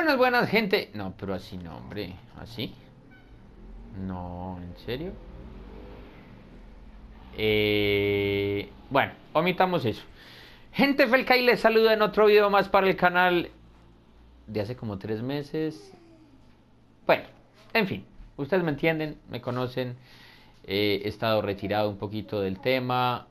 Buenas, buenas, gente. No, pero así no, hombre. ¿Así? No, ¿en serio? Bueno, omitamos eso. Gente Felca y les saluda en otro video más para el canal de hace como 3 meses. Bueno, en fin, ustedes me entienden, me conocen. He estado retirado un poquito del tema.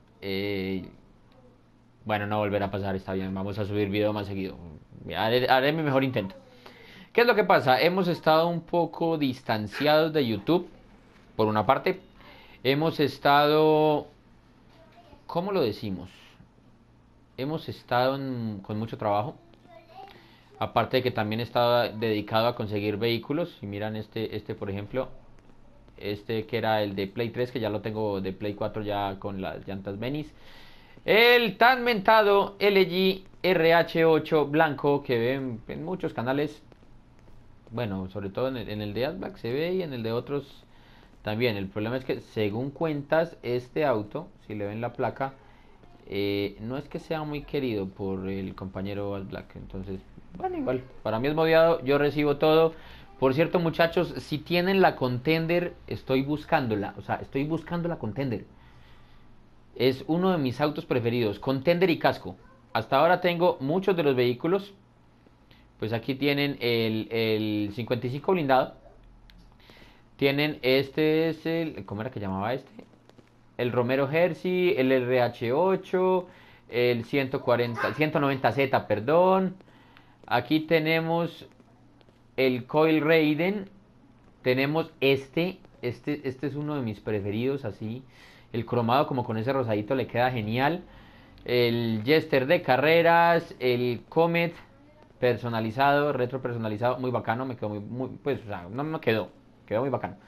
Bueno, no volverá a pasar, está bien. Vamos a subir video más seguido. Haré mi mejor intento. ¿Qué es lo que pasa? Hemos estado un poco distanciados de YouTube, por una parte. Hemos estado, ¿cómo lo decimos? Hemos estado con mucho trabajo. Aparte de que también he estado dedicado a conseguir vehículos. Y miran este por ejemplo. Este que era el de Play 3, que ya lo tengo de Play 4 ya con las llantas Venice. El tan mentado LG RH8 blanco que ven en muchos canales. Bueno, sobre todo en el de Adback se ve y en el de otros también. El problema es que según cuentas, este auto, si le ven la placa, no es que sea muy querido por el compañero Adblack. Entonces, bueno, igual, para mí es modiado, yo recibo todo. Por cierto, muchachos, si tienen la Contender, estoy buscándola. O sea, estoy buscando la Contender. Es uno de mis autos preferidos, Contender y casco. Hasta ahora tengo muchos de los vehículos. Pues aquí tienen el 55 blindado. Tienen, este es el, ¿cómo era que llamaba este? El Romero Jersey, el RH8, el 140, 190Z, perdón. Aquí tenemos el Coil Raiden. Tenemos este es uno de mis preferidos, así. El cromado como con ese rosadito le queda genial. El Jester de carreras, el Comet personalizado, retro personalizado, muy bacano, me quedó pues, o sea, no me quedó muy bacano.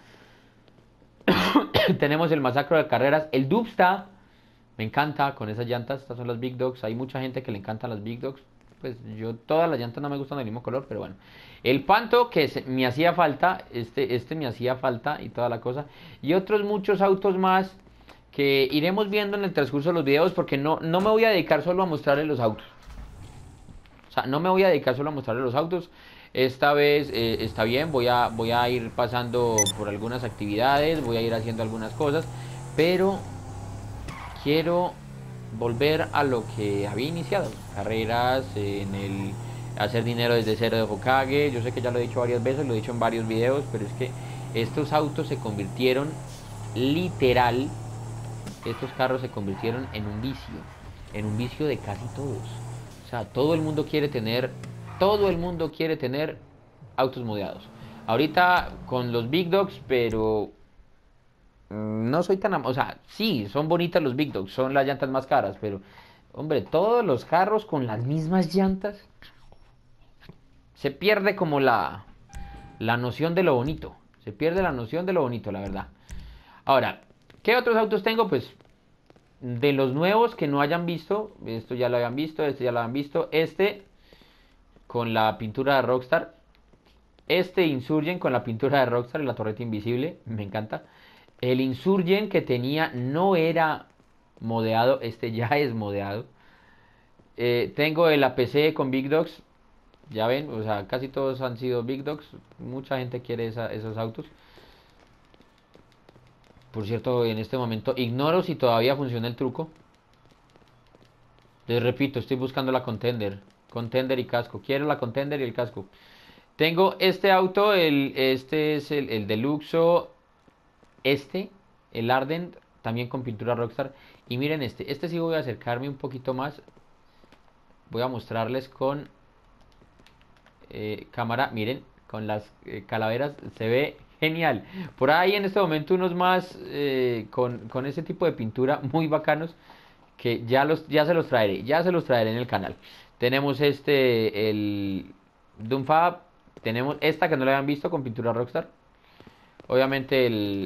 Tenemos el Masacro de carreras, el Dubsta, me encanta con esas llantas, estas son las Big Dogs, hay mucha gente que le encantan las Big Dogs, pues yo todas las llantas no me gustan del mismo color, pero bueno. El Panto que me hacía falta, este me hacía falta y toda la cosa, y otros muchos autos más que iremos viendo en el transcurso de los videos porque no me voy a dedicar solo a mostrarles los autos. O sea, no me voy a dedicar solo a mostrarles los autos. Esta vez está bien, voy a ir pasando por algunas actividades, voy a ir haciendo algunas cosas, pero quiero volver a lo que había iniciado. Carreras, hacer dinero desde cero de Hokage. Yo sé que ya lo he dicho varias veces, lo he dicho en varios videos, pero es que estos autos se convirtieron literal, estos carros se convirtieron en un vicio de casi todos. O sea, todo el mundo quiere tener autos modeados. Ahorita con los Big Dogs, pero no soy tan... O sea, sí, son bonitas los Big Dogs, son las llantas más caras, pero, hombre, todos los carros con las mismas llantas, se pierde como la noción de lo bonito. Se pierde la noción de lo bonito, la verdad. Ahora, ¿qué otros autos tengo? Pues de los nuevos que no hayan visto, esto ya lo habían visto, este ya lo habían visto, este con la pintura de Rockstar, este Insurgent con la pintura de Rockstar y la torreta invisible, me encanta. El Insurgent que tenía no era modeado, este ya es modeado. Tengo el APC con Big Dogs, ya ven, o sea, casi todos han sido Big Dogs, mucha gente quiere esos autos. Por cierto, en este momento ignoro si todavía funciona el truco. Les repito, estoy buscando la Contender. Contender y casco. Quiero la Contender y el casco. Tengo este auto, este es el Deluxo. El Ardent, también con pintura Rockstar. Y miren este sí voy a acercarme un poquito más. Voy a mostrarles con cámara. Miren, con las calaveras se ve genial. Por ahí en este momento unos más con ese tipo de pintura muy bacanos que ya se los traeré en el canal. Tenemos el Doomfab, tenemos esta que no la habían visto con pintura Rockstar. Obviamente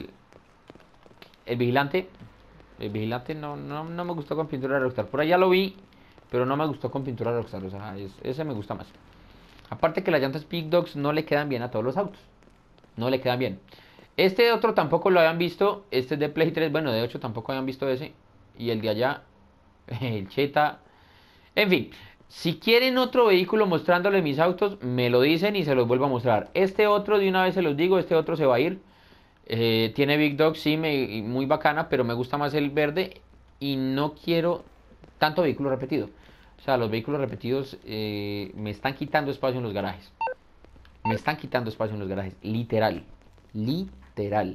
el Vigilante no me gustó con pintura Rockstar. Por allá lo vi, pero no me gustó con pintura Rockstar. O sea, ese me gusta más. Aparte que las llantas Big Dogs no le quedan bien a todos los autos. No le quedan bien. Este otro tampoco lo habían visto. Este es de Play 3. Bueno, de hecho tampoco habían visto ese. Y el de allá, el Cheta. En fin, Si quieren otro vehículo mostrándoles mis autos, me lo dicen y se los vuelvo a mostrar. Este otro, de una vez se los digo, este otro se va a ir. Tiene Big Dog, sí, muy bacana, pero me gusta más el verde y no quiero tanto vehículo repetido. O sea, los vehículos repetidos me están quitando espacio en los garajes. Me están quitando espacio en los garajes, literal. Literal.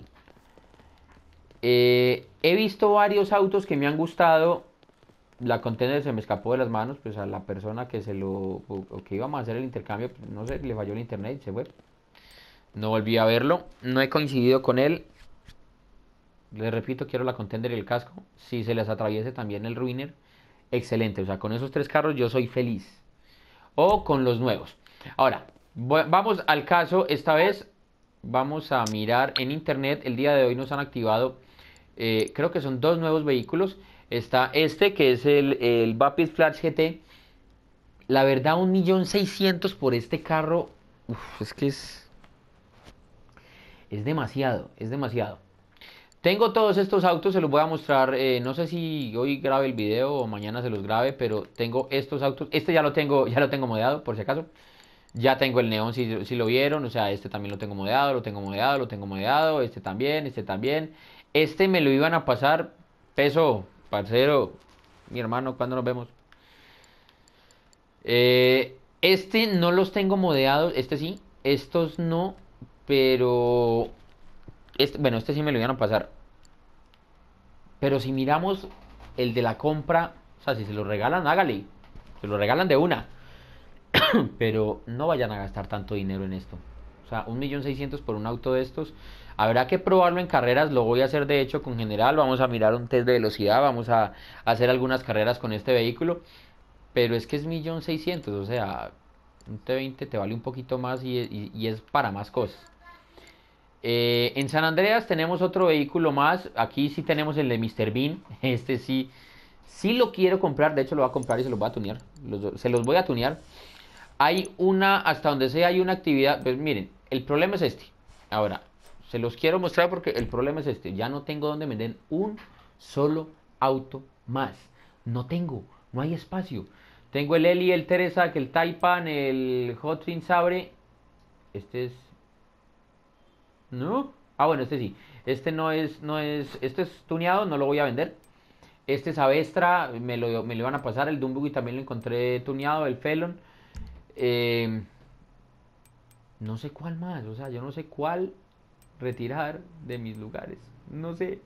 He visto varios autos que me han gustado. La Contender se me escapó de las manos, pues a la persona que se lo, o que íbamos a hacer el intercambio, pues, no sé, le falló el internet y se fue. No volví a verlo, no he coincidido con él. Les repito, quiero la Contender y el casco. Si se les atraviese también el Ruiner, excelente. O sea, con esos tres carros yo soy feliz. O con los nuevos. Ahora, vamos al caso. Esta vez vamos a mirar en internet. El día de hoy nos han activado, creo que son dos nuevos vehículos. Está este que es el Vapid Flash GT. La verdad, 1.600.000 por este carro. Uf, es que es demasiado, es demasiado. Tengo todos estos autos, se los voy a mostrar, no sé si hoy grabe el video o mañana se los grabe, pero tengo estos autos. Este ya lo tengo modeado, por si acaso. Ya tengo el neón, si lo vieron, o sea, este también lo tengo modeado, lo tengo modeado, lo tengo modeado, este también, este también. Este me lo iban a pasar, peso, parcero, mi hermano, ¿cuándo nos vemos? Este no los tengo modeados, este sí, estos no, pero... bueno, este sí me lo iban a pasar. Pero si miramos el de la compra, o sea, si se lo regalan, hágale. Se lo regalan de una. Pero no vayan a gastar tanto dinero en esto. O sea, 1.600.000 por un auto de estos. Habrá que probarlo en carreras. Lo voy a hacer de hecho con general. Vamos a mirar un test de velocidad. Vamos a hacer algunas carreras con este vehículo. Pero es que es 1.600.000. O sea, un T20 te vale un poquito más y es para más cosas. En San Andreas tenemos otro vehículo más. Aquí sí tenemos el de Mr. Bean. Este sí, sí lo quiero comprar. De hecho lo voy a comprar y se los voy a tunear. Se los voy a tunear. Hay una, hasta donde sea, hay una actividad. Pues miren, el problema es este. Ahora, se los quiero mostrar porque el problema es este. Ya no tengo donde vender un solo auto más. No hay espacio. Tengo el Eli, el Teresa, el Taipan, el Hot Wheels Sabre. Este es... ¿No? Ah, bueno, este sí. Este este es tuneado, no lo voy a vender. Este es Avestra, me lo iban a pasar. El Dumbo y también lo encontré tuneado, el Felon. Eh, no sé cuál más, o sea, yo no sé cuál retirar de mis lugares. No sé.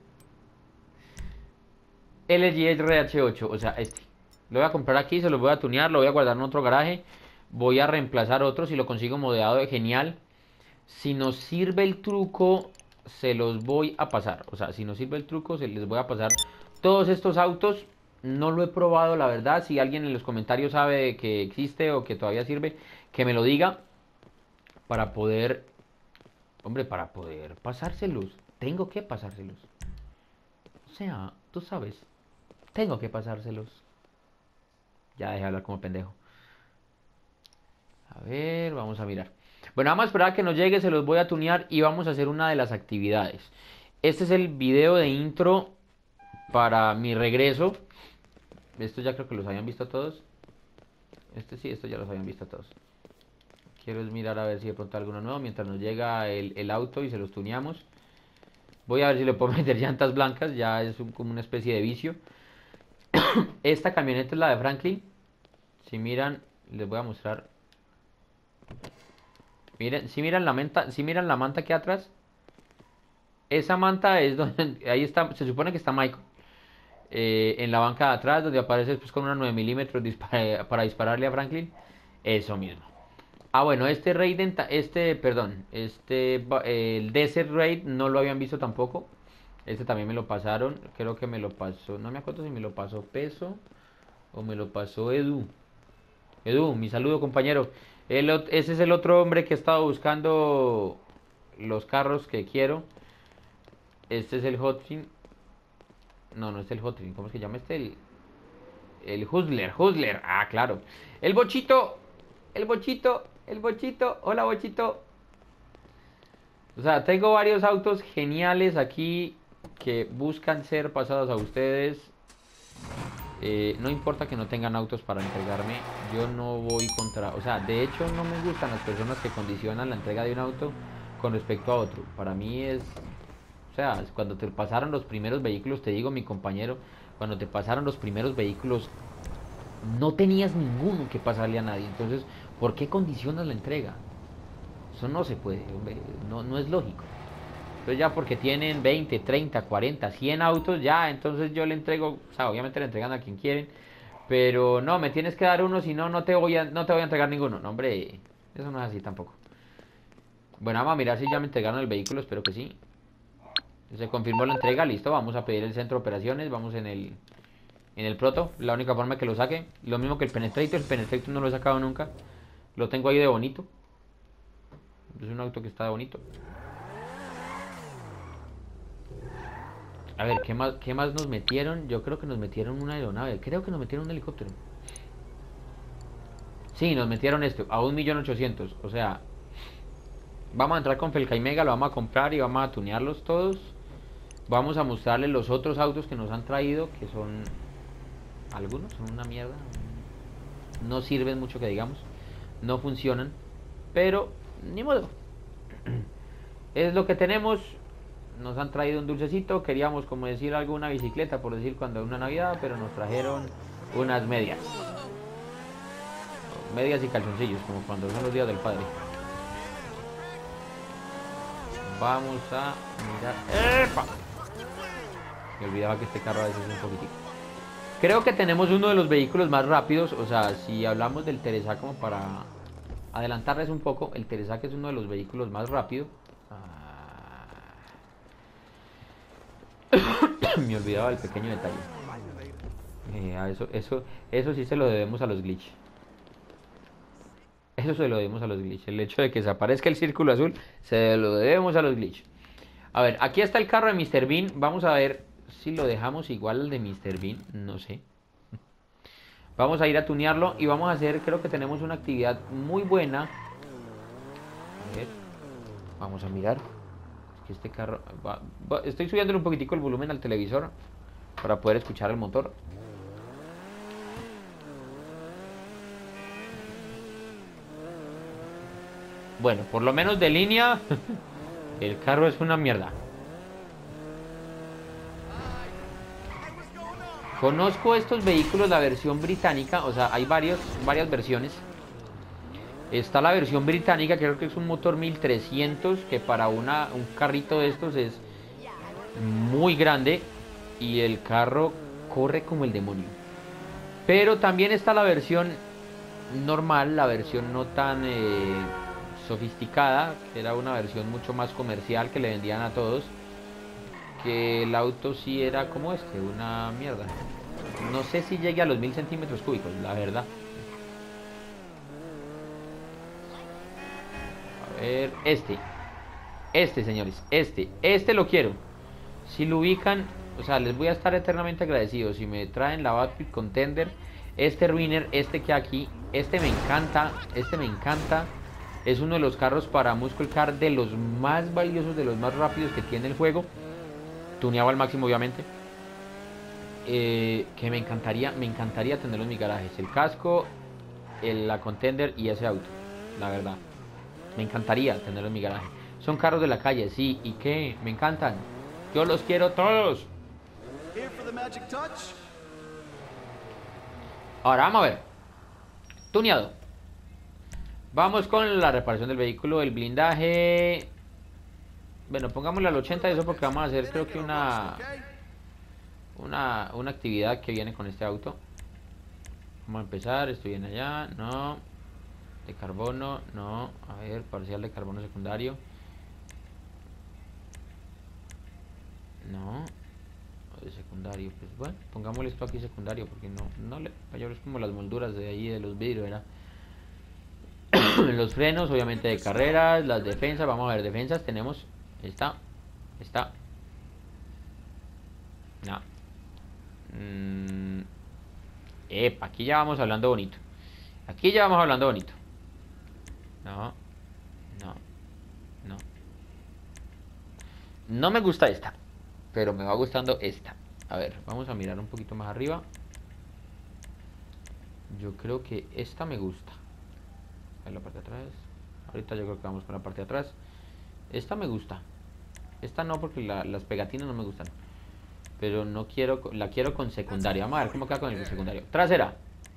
LG RH8, o sea, este. Lo voy a comprar aquí, se lo voy a tunear, lo voy a guardar en otro garaje. Voy a reemplazar otro si lo consigo modeado de genial. Si nos sirve el truco, se los voy a pasar. O sea, si nos sirve el truco, se les voy a pasar todos estos autos. No lo he probado, la verdad. Si alguien en los comentarios sabe que existe o que todavía sirve, que me lo diga para poder, hombre, para poder pasárselos. Tengo que pasárselos. O sea, tú sabes, tengo que pasárselos. Ya dejé de hablar como pendejo. A ver, vamos a mirar. Bueno, vamos a esperar a que nos llegue, se los voy a tunear y vamos a hacer una de las actividades. Este es el video de intro para mi regreso. Esto ya creo que los habían visto todos. Este sí, esto ya los habían visto todos. Quiero mirar a ver si de pronto alguno nuevo mientras nos llega el auto y se los tuneamos. Voy a ver si le puedo meter llantas blancas, ya es como una especie de vicio. Esta camioneta es la de Franklin. Si miran, les voy a mostrar. Miren, si miran la manta aquí atrás, esa manta es donde, ahí está, se supone que está Michael. En la banca de atrás, donde aparece pues, con una 9 milímetros para dispararle a Franklin. Eso mismo. Ah, bueno, este Raiden, el Desert Raid no lo habían visto tampoco. Este también me lo pasaron, creo que me lo pasó, no me acuerdo si me lo pasó Peso o me lo pasó Edu. Edu, mi saludo compañero. Ese es el otro hombre que he estado buscando los carros que quiero. Este es el Hotfin. No, no es el Hotfin, ¿cómo es que llama este? El Hustler. Ah, claro. El Bochito, el Bochito. Hola, Bochito. O sea, tengo varios autos geniales aquí que buscan ser pasados a ustedes. No importa que no tengan autos para entregarme, yo no voy contra... O sea, de hecho no me gustan las personas que condicionan la entrega de un auto con respecto a otro. Para mí es... O sea, cuando te pasaron los primeros vehículos, te digo mi compañero, cuando te pasaron los primeros vehículos, no tenías ninguno que pasarle a nadie. Entonces, ¿por qué condicionas la entrega? Eso no se puede, hombre, no es lógico. Entonces ya porque tienen 20, 30, 40, 100 autos, ya, entonces yo le entrego, o sea, obviamente le entregan a quien quieren, pero no, me tienes que dar uno, si no, no te voy a entregar ninguno. No, hombre, eso no es así tampoco. Bueno, vamos a mirar si ya me entregaron el vehículo, espero que sí. Se confirmó la entrega, listo, vamos a pedir el centro de operaciones, vamos en el proto, la única forma que lo saque. Lo mismo que el Penetrator no lo he sacado nunca. Lo tengo ahí de bonito. Es un auto que está de bonito. A ver, qué más nos metieron? Yo creo que nos metieron una aeronave. Creo que nos metieron un helicóptero. Sí, nos metieron esto, a 1.800.000. O sea, vamos a entrar con Felcaimega, lo vamos a comprar y vamos a tunearlos todos. Vamos a mostrarles los otros autos que nos han traído, que son... Algunos son una mierda. No sirven mucho que digamos. No funcionan. Pero, ni modo. Es lo que tenemos. Nos han traído un dulcecito. Queríamos como decir algo, una bicicleta, por decir cuando es una Navidad, pero nos trajeron unas medias. Medias y calzoncillos, como cuando son los días del padre. Vamos a mirar. ¡Epa! Me olvidaba que este carro a veces es un poquitito. Creo que tenemos uno de los vehículos más rápidos. O sea, si hablamos del Teresa, como para adelantarles un poco, el Teresa que es uno de los vehículos más rápidos. Me olvidaba el pequeño detalle. Eso sí se lo debemos a los glitch. Eso se lo debemos a los glitch. El hecho de que desaparezca el círculo azul, se lo debemos a los glitch. A ver, aquí está el carro de Mr. Bean. Vamos a ver si lo dejamos igual al de Mr. Bean. No sé. Vamos a ir a tunearlo y vamos a hacer, creo que tenemos una actividad muy buena. A ver, vamos a mirar. Es que este carro... estoy subiendo un poquitico el volumen al televisor para poder escuchar el motor. Bueno, por lo menos de línea, el carro es una mierda. Conozco estos vehículos, la versión británica, o sea, hay varias versiones. Está la versión británica, creo que es un motor 1300, que para un carrito de estos es muy grande y el carro corre como el demonio. Pero también está la versión normal, la versión no tan sofisticada, que era una versión mucho más comercial que le vendían a todos. Que el auto sí era como una mierda. No sé si llegue a los 1000 centímetros cúbicos, la verdad. A ver, señores, este lo quiero. Si lo ubican, o sea, les voy a estar eternamente agradecido si me traen la Backpit Contender, este Ruiner, que aquí, me encanta, es uno de los carros para Muscle Car de los más valiosos, de los más rápidos que tiene el juego, tuneado al máximo obviamente. Que me encantaría tenerlo en mi garaje, el casco, la Contender y ese auto, la verdad, me encantaría tenerlo en mi garaje. Son carros de la calle, sí, y que me encantan. Yo los quiero todos. Ahora vamos a ver. Tuneado. Vamos con la reparación del vehículo, el blindaje. Bueno, pongámosle al 80 eso porque vamos a hacer creo que una actividad que viene con este auto. Vamos a empezar, estoy bien allá, no. De carbono, no. A ver, parcial de carbono secundario. No. De secundario, pues bueno, pongámosle esto aquí secundario porque no le mayor es como las molduras de ahí de los vidrios, ¿verdad? Los frenos, obviamente de carreras, las defensas, vamos a ver, defensas tenemos esta. No. Epa, aquí ya vamos hablando bonito. No. No me gusta esta, pero me va gustando esta. A ver, vamos a mirar un poquito más arriba. Yo creo que esta me gusta. En la parte de atrás. Ahorita yo creo que vamos con la parte de atrás. Esta me gusta. Esta no, porque las pegatinas no me gustan. Pero no quiero, la quiero con secundaria. Vamos a ver cómo queda con el secundario. Trasera.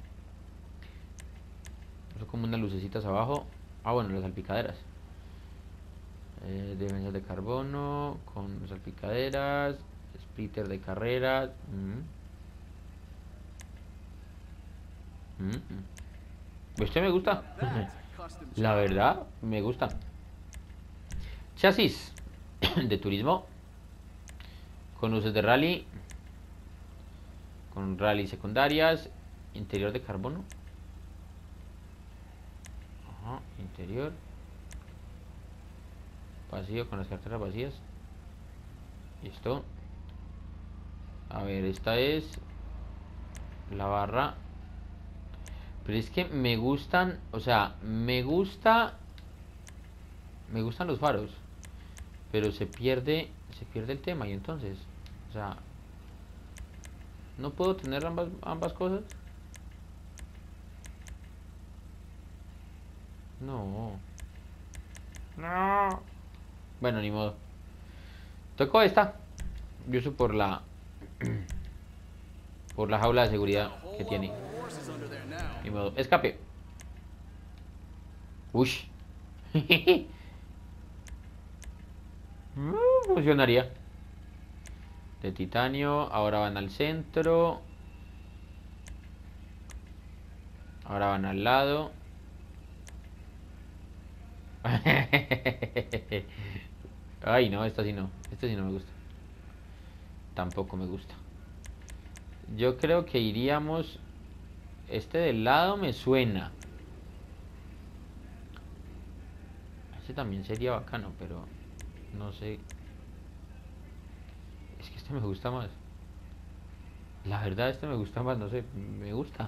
Eso como unas lucecitas abajo. Ah, bueno, las salpicaderas. Defensas de carbono con salpicaderas. Splitter de carreras. Este me gusta. La verdad, me gusta. Chasis de turismo. Con luces de rally. Con rally secundarias. Interior de carbono. Ajá, interior. Vacío con las carteras vacías. Listo. A ver, esta es la barra. Pero es que me gustan, o sea, me gustan los faros, pero se pierde el tema. Y entonces, o sea, no puedo tener ambas cosas. No. No. Bueno, ni modo. Tocó esta. Yo uso por la jaula de seguridad que tiene. Ni modo. Escape. Ush. Funcionaría. De titanio. Ahora van al centro. Ahora van al lado. Ay, no, esta sí no. Este sí no me gusta. Tampoco me gusta. Yo creo que iríamos. Este del lado me suena. Este también sería bacano, pero no sé. Es que este me gusta más. La verdad, este me gusta más, no sé, me gusta.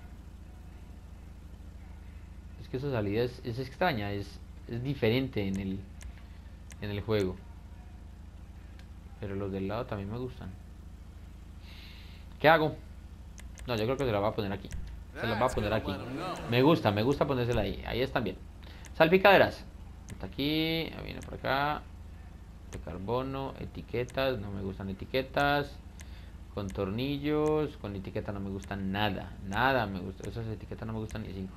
Es que esa salida es extraña, es diferente en el juego. Pero los del lado también me gustan. ¿Qué hago? No, yo creo que se la voy a poner aquí. Se la voy a poner aquí. Me gusta ponérsela ahí. Ahí están bien. Salpicaderas. Está aquí, viene por acá. De carbono, etiquetas. No me gustan etiquetas. Con tornillos. Con etiqueta no me gustan nada. Nada me gusta. Esas etiquetas no me gustan ni 5.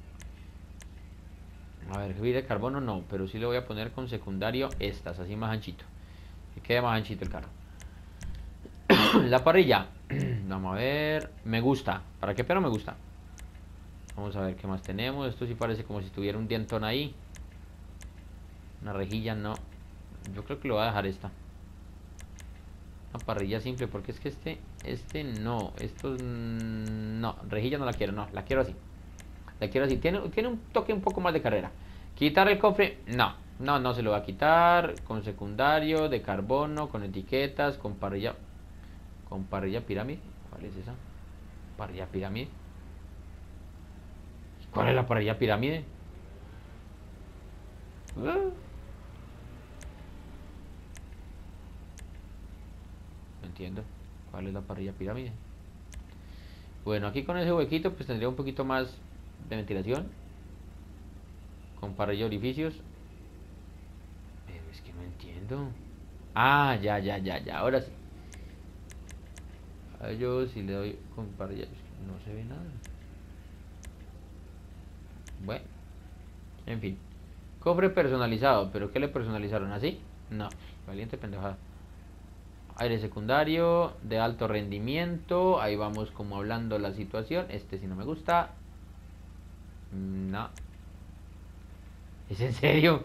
A ver, de carbono no. Pero sí le voy a poner con secundario estas. Así más anchito. Que quede más anchito el carro. La parrilla. Vamos a ver. Me gusta. ¿Para qué? Pero me gusta. Vamos a ver qué más tenemos. Esto sí parece como si tuviera un dientón ahí. Una rejilla no. Yo creo que lo voy a dejar esta. Una parrilla simple. Porque es que este no. Estos no. Rejilla no la quiero. No, la quiero así. La quiero así. Tiene un toque un poco más de carrera. Quitar el cofre. No. No se lo va a quitar. Con secundario. De carbono. Con etiquetas. Con parrilla. Con parrilla pirámide. ¿Cuál es esa? Parrilla pirámide. ¿Cuál es la parrilla pirámide? No entiendo. ¿Cuál es la parrilla pirámide? Bueno, aquí con ese huequito pues tendría un poquito más de ventilación. Con parrilla orificios. Pero es que no entiendo. Ah, ya. Ahora sí. A yo si le doy con parrilla no se ve nada. Bueno, en fin. Cofre personalizado. ¿Pero qué le personalizaron? ¿Así? No, valiente pendejada. Aire secundario de alto rendimiento. Ahí vamos como hablando la situación. Este sí no me gusta. No. ¿Es en serio?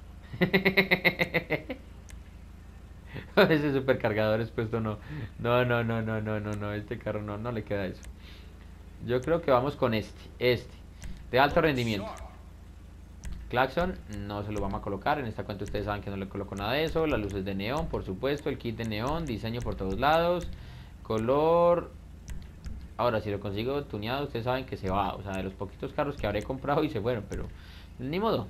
Ese supercargador expuesto no. No. Este carro no le queda eso. Yo creo que vamos con este. De alto rendimiento. Claxon no se lo vamos a colocar. En esta cuenta ustedes saben que no le coloco nada de eso. Las luces de neón, por supuesto. El kit de neón. Diseño por todos lados. Color. Ahora, si lo consigo tuneado, ustedes saben que se va. O sea, de los poquitos carros que habré comprado y se fueron. Pero ni modo.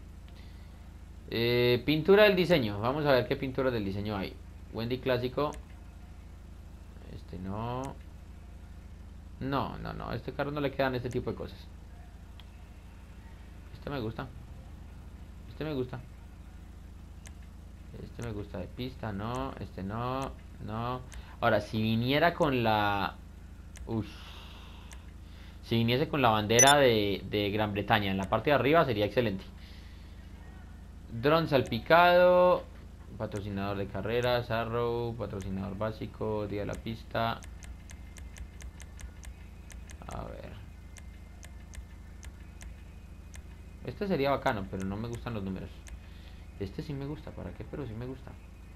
Pintura del diseño. Vamos a ver qué pintura del diseño hay. Wendy clásico. Este no. No, no, no, a este carro no le quedan este tipo de cosas. Este me gusta. Este me gusta. Este me gusta de pista, no. Este no, no. Ahora, si viniera con la... Uff. Si viniese con la bandera de Gran Bretaña en la parte de arriba sería excelente. Dron salpicado. Patrocinador de carreras, Arrow, patrocinador básico, día de la pista. A ver. Este sería bacano, pero no me gustan los números. Este sí me gusta, ¿para qué? Pero sí me gusta.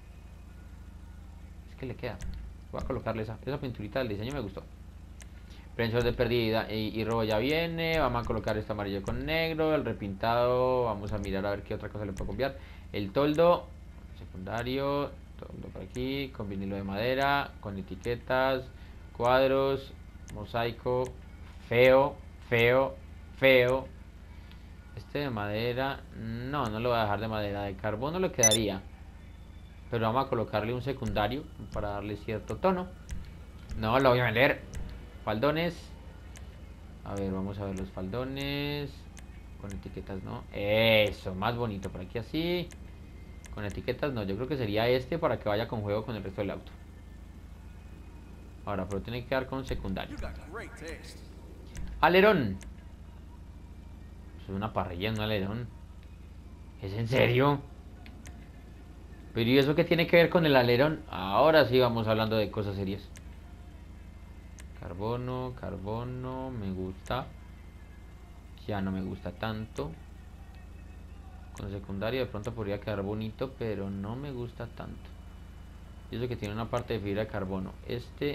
Es que le queda. Voy a colocarle esa pinturita del diseño, me gustó. Prevención de pérdida y robo ya viene. Vamos a colocar este amarillo con negro. El repintado, vamos a mirar a ver qué otra cosa le puedo cambiar. El toldo secundario, toldo por aquí, con vinilo de madera, con etiquetas, cuadros, mosaico, feo, feo, feo. Este de madera, no, no lo voy a dejar de madera. De carbono le quedaría, pero vamos a colocarle un secundario para darle cierto tono. No lo voy a vender. Faldones. A ver, vamos a ver los faldones. Con etiquetas no. Eso, más bonito por aquí así. Con etiquetas no, yo creo que sería este para que vaya con juego con el resto del auto. Ahora, pero tiene que quedar con secundario. Alerón. Eso es una parrilla, un alerón. ¿Es en serio? Pero ¿y eso qué tiene que ver con el alerón? Ahora sí vamos hablando de cosas serias. Carbono, carbono, me gusta. Ya no me gusta tanto. Con secundario de pronto podría quedar bonito, pero no me gusta tanto. Y eso que tiene una parte de fibra de carbono. Este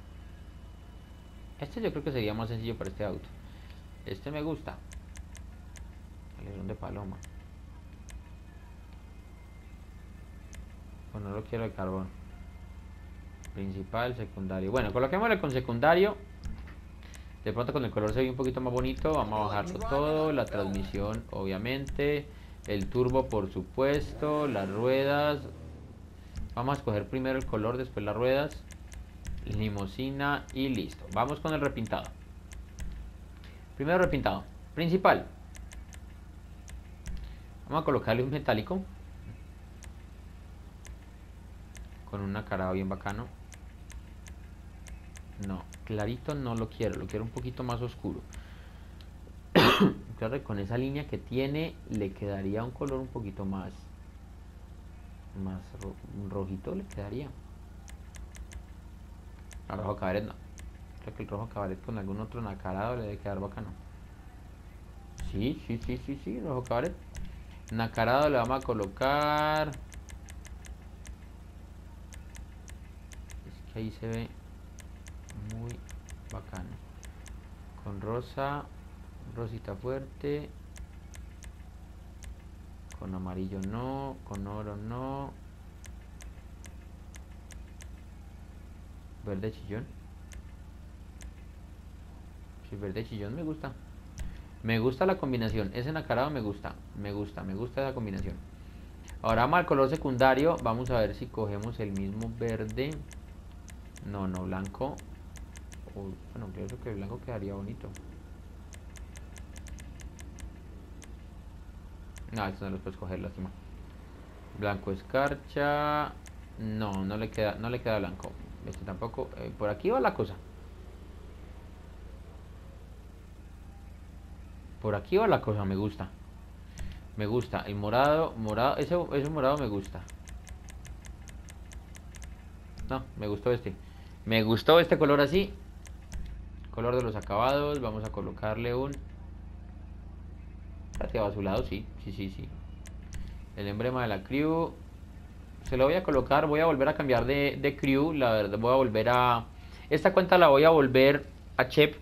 yo creo que sería más sencillo para este auto. Este me gusta. Alerón de paloma. Pues no lo quiero de carbón. Principal, secundario. Bueno, coloquémosle con secundario. De pronto con el color se ve un poquito más bonito. Vamos a bajarlo todo. La transmisión, obviamente. El turbo, por supuesto. Las ruedas. Vamos a escoger primero el color, después las ruedas. Limosina y listo. Vamos con el repintado. Primero repintado. Principal. Vamos a colocarle un metálico. Con un acarado bien bacano. No, clarito no lo quiero un poquito más oscuro. Claro que con esa línea que tiene le quedaría un color un poquito más un rojito le quedaría. El rojo cabaret no. Creo que el rojo cabaret con algún otro nacarado le debe quedar bacano. Sí, rojo cabaret. Nacarado le vamos a colocar. Es que ahí se ve muy bacano. Con rosa, rosita fuerte. Con amarillo no, con oro no. Verde chillón. Sí, verde chillón me gusta. Me gusta la combinación. Ese nacarado me gusta. Me gusta esa combinación. Ahora vamos al color secundario. Vamos a ver si cogemos el mismo verde. No, blanco. Bueno, creo que el blanco quedaría bonito. No, esto no lo puedes coger, lástima. Blanco escarcha. No le queda blanco. Este tampoco. Por aquí va la cosa. Por aquí va la cosa, me gusta. Me gusta. El morado, ese morado me gusta. No, me gustó este. Me gustó este color así. Color de los acabados. Vamos a colocarle un plateado azulado, sí. El emblema de la crew. Se lo voy a colocar. Voy a volver a cambiar de crew. La verdad, voy a volver a... Esta cuenta la voy a volver a Chep.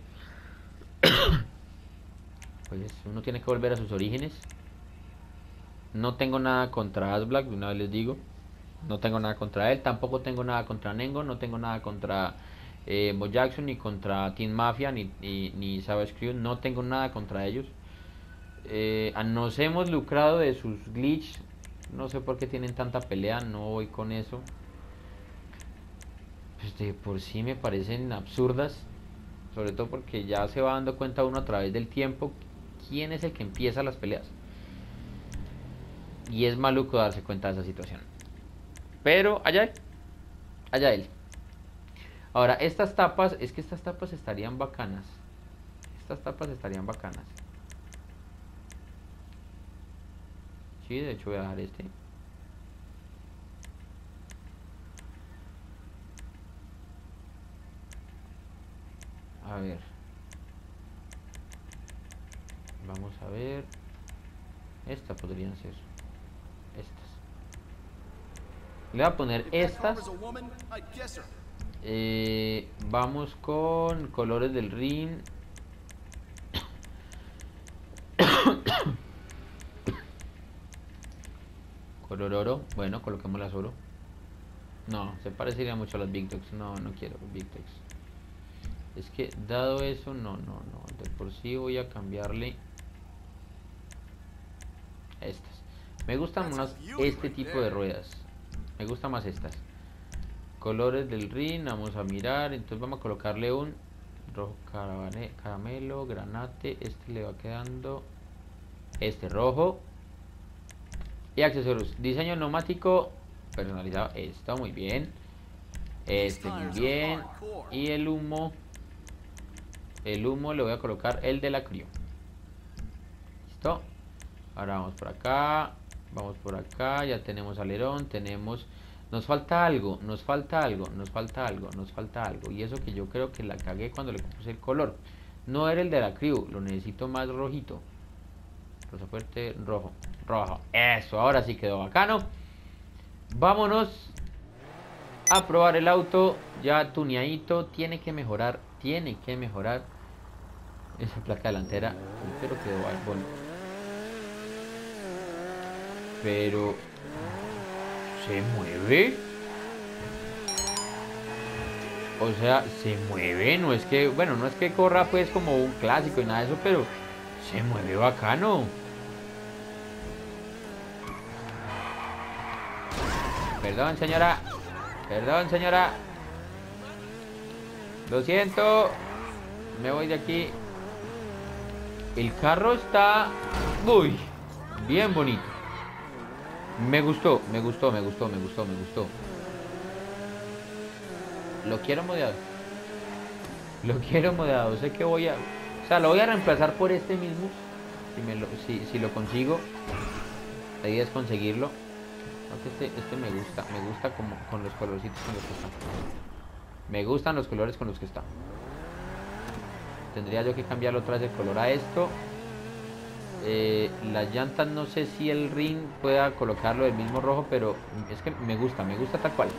Pues uno tiene que volver a sus orígenes. No tengo nada contra Asblack, de una vez les digo. No tengo nada contra él. Tampoco tengo nada contra Nengo. No tengo nada contra Mo Jackson, ni contra Team Mafia, ni Savage Crew. No tengo nada contra ellos. Nos hemos lucrado de sus glitch. No sé por qué tienen tanta pelea. No voy con eso. Pues de por sí me parecen absurdas. Sobre todo porque ya se va dando cuenta uno a través del tiempo quién es el que empieza las peleas. Y es maluco darse cuenta de esa situación. Pero allá él. Ahora, estas tapas, es que estas tapas estarían bacanas. Estas tapas estarían bacanas. Sí, de hecho voy a dejar este. A ver. Vamos a ver. Estas podrían ser. Estas. Le voy a poner estas. Vamos con colores del ring. Color oro. Bueno, coloquemos las oro. No, se parecería mucho a las Big Dogs. No, no quiero Big Dogs. Es que dado eso, no. De por sí voy a cambiarle estas. Me gustan más este tipo de ruedas. Me gustan más estas. Colores del ring, vamos a mirar. Entonces vamos a colocarle un rojo caramelo, granate. Este le va quedando. Este rojo. Y accesorios. Diseño neumático personalizado. Esto, muy bien. Este, muy bien. Y el humo. El humo le voy a colocar el de la Crew. Listo. Ahora vamos por acá. Vamos por acá. Ya tenemos alerón. Tenemos. Nos falta algo. Nos falta algo. Nos falta algo. Nos falta algo. Y eso que yo creo que la cagué cuando le puse el color. No era el de la Crew. Lo necesito más rojito. Rosa fuerte. Rojo. Rojo. Eso. Ahora sí quedó bacano. Vámonos a probar el auto. Ya tuneadito. Tiene que mejorar. Tiene que mejorar. Esa placa delantera. Pero quedó bueno. Pero se mueve. O sea, se mueve. No es que, bueno, no es que corra pues como un clásico y nada de eso, pero se mueve bacano. Perdón, señora. Perdón, señora. Lo siento. Me voy de aquí. El carro está... Uy, bien bonito. Me gustó. Lo quiero modeado. Sé que voy a... O sea, lo voy a reemplazar por este mismo. Si lo consigo. La idea es conseguirlo. Aunque este me gusta como con los colorcitos con los que está. Me gustan los colores con los que está. Tendría yo que cambiarle otra vez el color a esto. Las llantas no sé si el ring pueda colocarlo del mismo rojo, pero es que me gusta tal cual.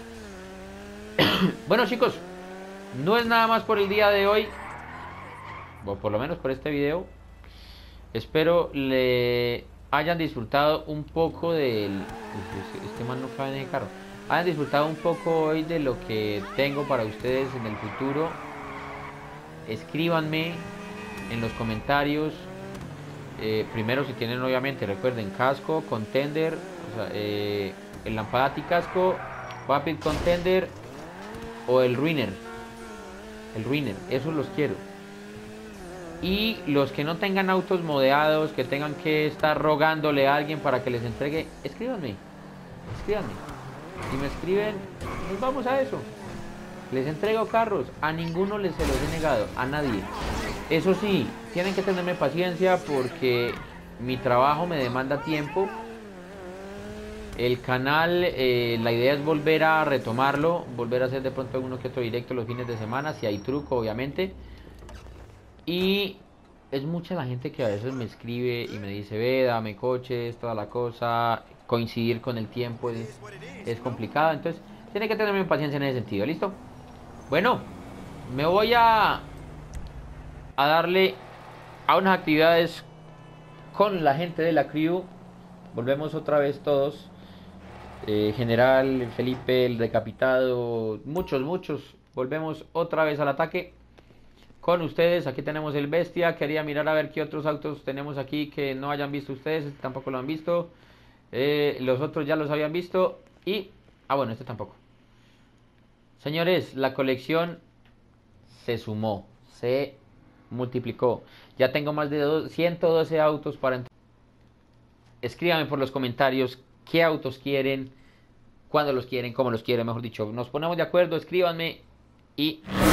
Bueno, chicos, no es nada más por el día de hoy, o por lo menos por este video. Espero le hayan disfrutado un poco del... Este man no cabe en el carro. Hayan disfrutado un poco hoy de lo que tengo para ustedes en el futuro. Escríbanme en los comentarios. Primero, si tienen, obviamente, recuerden, casco, contender, o sea, el lampadati casco, Vapid contender o el ruiner. Esos los quiero. Y los que no tengan autos modeados, que tengan que estar rogándole a alguien para que les entregue, escríbanme. Si me escriben, nos vamos a eso. Les entrego carros, a ninguno se los he negado, a nadie. Eso sí, tienen que tenerme paciencia porque mi trabajo me demanda tiempo. El canal, la idea es volver a retomarlo, volver a hacer de pronto uno que otro directo los fines de semana, si hay truco, obviamente. Y es mucha la gente que a veces me escribe y me dice, ve, dame coches, toda la cosa. Coincidir con el tiempo es complicado, entonces tiene que tenerme paciencia en ese sentido, ¿listo? Bueno, me voy a darle a unas actividades con la gente de la crew. Volvemos otra vez todos. General, Felipe, el decapitado, muchos. Volvemos otra vez al ataque con ustedes. Aquí tenemos el bestia. Quería mirar a ver qué otros autos tenemos aquí que no hayan visto ustedes. Este tampoco lo han visto. Los otros ya los habían visto. Y... bueno, este tampoco. Señores, la colección se sumó. se multiplicó. Ya tengo más de 112 autos para entrar. Escríbanme por los comentarios qué autos quieren, cuándo los quieren, cómo los quieren, mejor dicho. Nos ponemos de acuerdo, escríbanme y